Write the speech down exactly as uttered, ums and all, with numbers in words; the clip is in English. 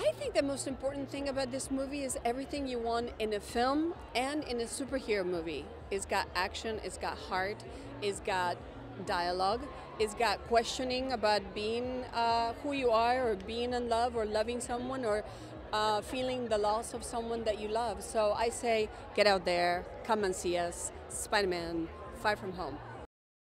I think the most important thing about this movie is everything you want in a film and in a superhero movie. It's got action, it's got heart, it's got dialogue, it's got questioning about being uh, who you are, or being in love, or loving someone, or uh, feeling the loss of someone that you love. So I say, get out there, come and see us, Spider-Man, Far From Home.